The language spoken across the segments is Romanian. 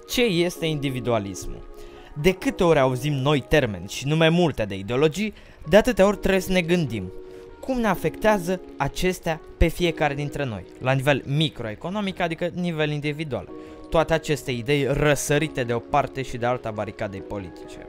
Ce este individualismul? De câte ori auzim noi termeni și nume multe de ideologii, de atâtea ori trebuie să ne gândim cum ne afectează acestea pe fiecare dintre noi, la nivel microeconomic, adică nivel individual. Toate aceste idei răsărite de o parte și de alta baricadei politice.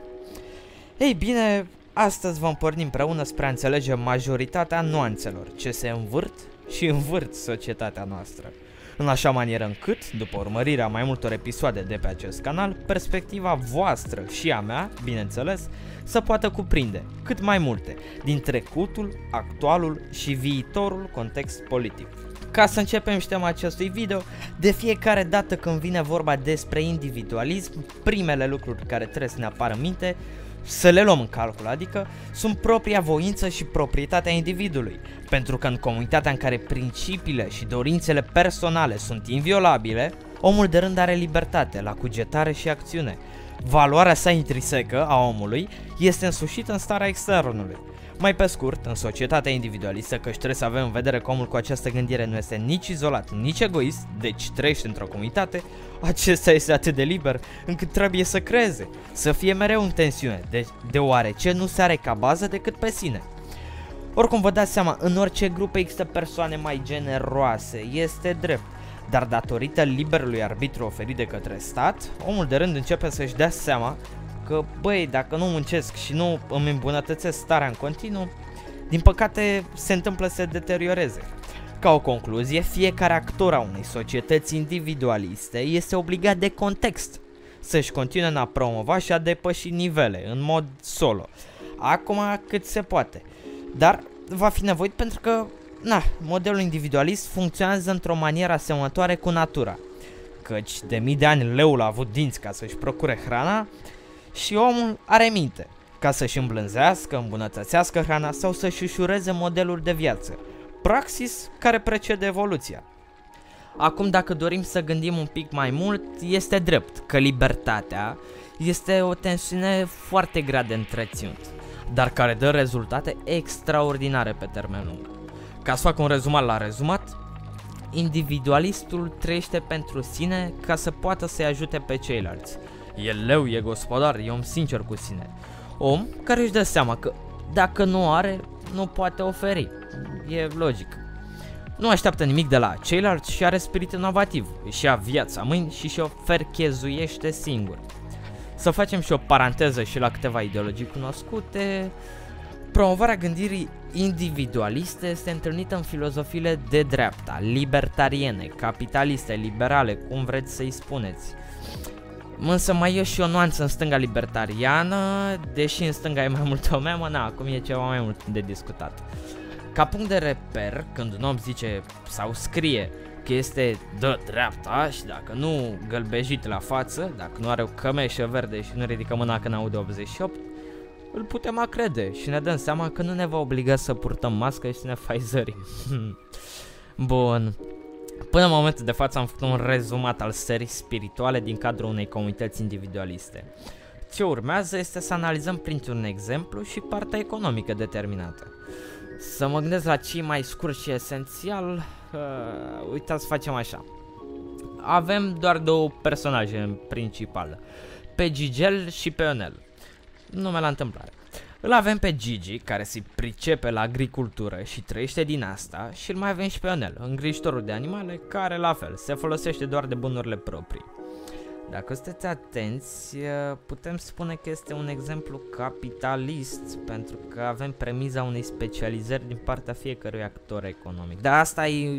Ei bine, astăzi vom porni împreună spre a înțelege majoritatea nuanțelor ce se învârt și învârt societatea noastră, în așa manieră încât, după urmărirea mai multor episoade de pe acest canal, perspectiva voastră și a mea, bineînțeles, să poată cuprinde cât mai multe din trecutul, actualul și viitorul context politic. Ca să începem tema acestui video, de fiecare dată când vine vorba despre individualism, primele lucruri care trebuie să ne apară în minte, să le luăm în calcul, adică sunt propria voință și proprietatea individului, pentru că în comunitatea în care principiile și dorințele personale sunt inviolabile, omul de rând are libertate la cugetare și acțiune. Valoarea sa intrinsecă a omului este însușită în starea externului. Mai pe scurt, în societatea individualistă, căci trebuie să avem în vedere că omul cu această gândire nu este nici izolat, nici egoist, deci trăiește într-o comunitate, acesta este atât de liber încât trebuie să creeze, să fie mereu în tensiune, deoarece nu se are ca bază decât pe sine. Oricum vă dați seama, în orice grup există persoane mai generoase, este drept, dar datorită liberului arbitru oferit de către stat, omul de rând începe să-și dea seama că, băi, dacă nu muncesc și nu îmi îmbunătățesc starea în continuu, din păcate se întâmplă să se deterioreze. Ca o concluzie, fiecare actor a unei societăți individualiste este obligat de context să-și continue în a promova și a depăși nivele în mod solo, acum cât se poate, dar va fi nevoit pentru că, modelul individualist funcționează într-o manieră asemănătoare cu natura, căci de mii de ani leul a avut dinți ca să-și procure hrana, și omul are minte, ca să-și îmblânzească, îmbunătățească hrana sau să-și ușureze modelul de viață, praxis care precede evoluția. Acum, dacă dorim să gândim un pic mai mult, este drept că libertatea este o tensiune foarte grea de întreținut, dar care dă rezultate extraordinare pe termen lung. Ca să fac un rezumat la rezumat, individualistul trăiește pentru sine ca să poată să-i ajute pe ceilalți. E leu, e gospodar, e om sincer cu sine. Om care își dă seama că dacă nu are, nu poate oferi. E logic. Nu așteaptă nimic de la ceilalți și are spirit inovativ. Își ia viața în mâini și și-o ferchezuiește singur. Să facem și o paranteză și la câteva ideologii cunoscute. Promovarea gândirii individualiste este întâlnită în filozofiile de dreapta, libertariene, capitaliste, liberale, cum vreți să-i spuneți. Însă mai e și o nuanță în stânga libertariană, deși în stânga e mai mult o memă, acum e ceva mai mult de discutat. Ca punct de reper, când un om zice sau scrie că este de dreapta și dacă nu gălbejit la față, dacă nu are o cămeșă verde și nu ridică mâna când aude 88, îl putem crede și ne dăm seama că nu ne va obliga să purtăm mască și să ne faizărim. Bun. Până în momentul de față am făcut un rezumat al serii spirituale din cadrul unei comunități individualiste. Ce urmează este să analizăm printr-un exemplu și partea economică determinată. Să mă gândesc la cei mai scurt și esențial, uitați să facem așa. Avem doar două personaje în principal, pe Gigel și pe Ionel. Nume la întâmplare. Îl avem pe Gigi, care se pricepe la agricultură și trăiește din asta, și îl mai avem și pe Ionel, îngrijitorul de animale, care la fel se folosește doar de bunurile proprii. Dacă sunteți atenți, putem spune că este un exemplu capitalist, pentru că avem premiza unei specializări din partea fiecărui actor economic. Dar asta e,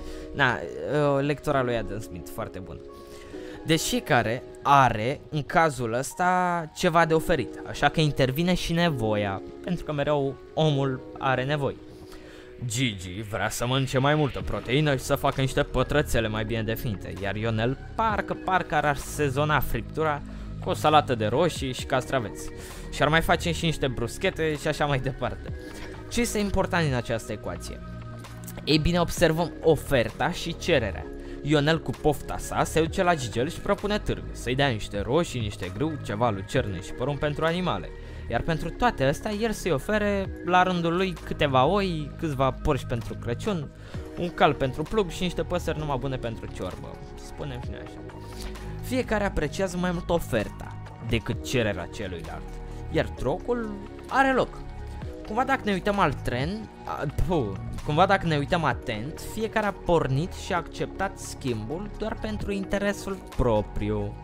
lectura lui Adam Smith, foarte bun. Deci fiecare are, în cazul ăsta, ceva de oferit, așa că intervine și nevoia, pentru că mereu omul are nevoi. Gigi vrea să mănânce mai multă proteină și să facă niște pătrățele mai bine definite, iar Ionel parcă ar sezona friptura cu o salată de roșii și castraveți. Și ar mai face și niște bruschete și așa mai departe. Ce este important în această ecuație? Ei bine, observăm oferta și cererea. Ionel cu pofta sa se duce la Gigel și propune târg, să-i dea niște roșii, niște grâu, ceva lucerne și porumb pentru animale. Iar pentru toate astea, el să-i ofere la rândul lui câteva oi, câțiva porci pentru Crăciun, un cal pentru plug și niște păsări numai bune pentru ciorbă. Spunem și noi așa. Fiecare apreciază mai mult oferta decât cererea celuilalt, iar trocul are loc. Cumva dacă ne uităm atent, fiecare a pornit și a acceptat schimbul doar pentru interesul propriu.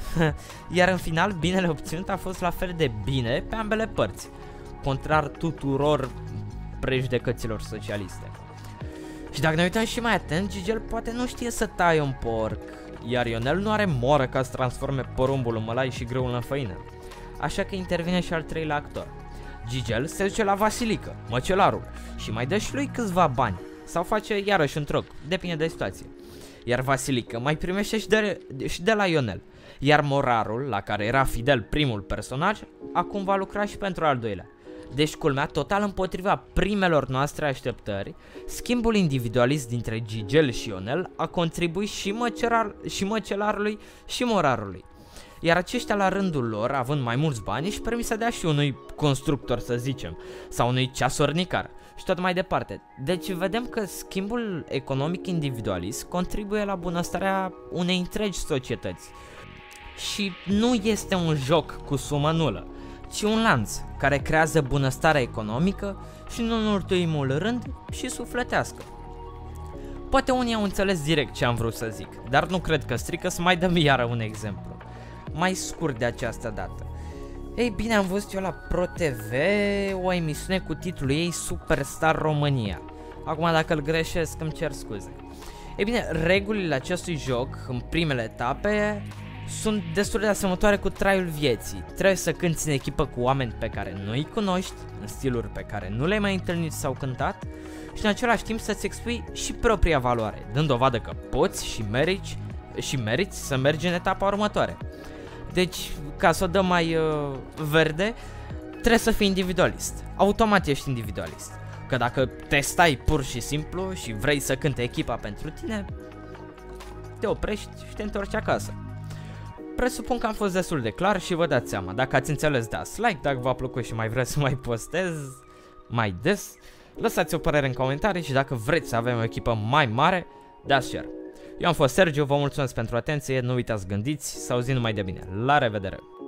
Iar în final, binele obținut a fost la fel de bine pe ambele părți, contrar tuturor prejudecăților socialiste. Și dacă ne uităm și mai atent, Gigel poate nu știe să taie un porc, iar Ionel nu are moră ca să transforme porumbul în mălai și grâul în făină. Așa că intervine și al treilea actor. Gigel se duce la Vasilică, măcelarul, și mai dă și lui câțiva bani, sau face iarăși un troc, depinde de situație. Iar Vasilică mai primește și de la Ionel, iar morarul, la care era fidel primul personaj, acum va lucra și pentru al doilea. Deci culmea, total împotriva primelor noastre așteptări, schimbul individualist dintre Gigel și Ionel a contribuit și măcelarului și morarului. Iar aceștia la rândul lor, având mai mulți bani, își permis să dea și unui constructor, să zicem, sau unui ceasornicar și tot mai departe. Deci vedem că schimbul economic individualist contribuie la bunăstarea unei întregi societăți. Și nu este un joc cu sumă nulă, ci un lanț care creează bunăstare economică și nu în ultimul rând și sufletească. Poate unii au înțeles direct ce am vrut să zic, dar nu cred că strică să mai dăm iară un exemplu. Mai scurt de această dată. Ei bine, am văzut eu la ProTV o emisiune cu titlul ei Superstar România. Acum dacă îl greșesc îmi cer scuze. Ei bine, regulile acestui joc în primele etape sunt destul de asemănătoare cu traiul vieții. Trebuie să cânti în echipă cu oameni pe care nu îi cunoști, în stiluri pe care nu le-ai mai întâlnit sau cântat, și în același timp să-ți expui și propria valoare, dând dovadă că poți și meriți să mergi în etapa următoare. Deci, ca să o dăm mai verde, trebuie să fii individualist. Automat ești individualist. Că dacă te stai pur și simplu și vrei să cânte echipa pentru tine, te oprești și te întorci acasă. Presupun că am fost destul de clar și vă dați seama. Dacă ați înțeles, dați like, dacă v-a plăcut și mai vreți să mai postez mai des, lăsați o părere în comentarii și dacă vreți să avem o echipă mai mare, dați share. Eu am fost Sergiu, vă mulțumesc pentru atenție, nu uitați, gândiți, să auzim numai de bine. La revedere!